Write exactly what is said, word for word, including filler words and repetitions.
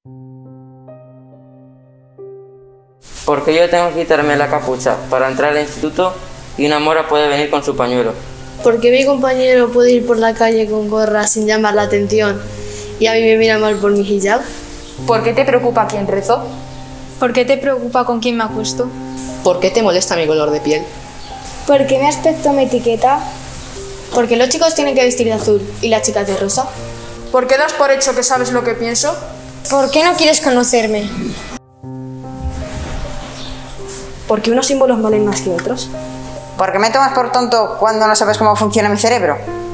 Porque yo tengo que quitarme la capucha para entrar al instituto y una mora puede venir con su pañuelo. Porque mi compañero puede ir por la calle con gorra sin llamar la atención y a mí me mira mal por mi hijab. ¿Por qué te preocupa quién rezó? ¿Por qué te preocupa con quién me acuesto? ¿Por qué te molesta mi color de piel? ¿Por qué mi aspecto me etiqueta? Porque los chicos tienen que vestir de azul y las chicas de rosa. ¿Por qué das por hecho que sabes lo que pienso? ¿Por qué no quieres conocerme? ¿Por qué unos símbolos valen más que otros? ¿Por qué me tomas por tonto cuando no sabes cómo funciona mi cerebro?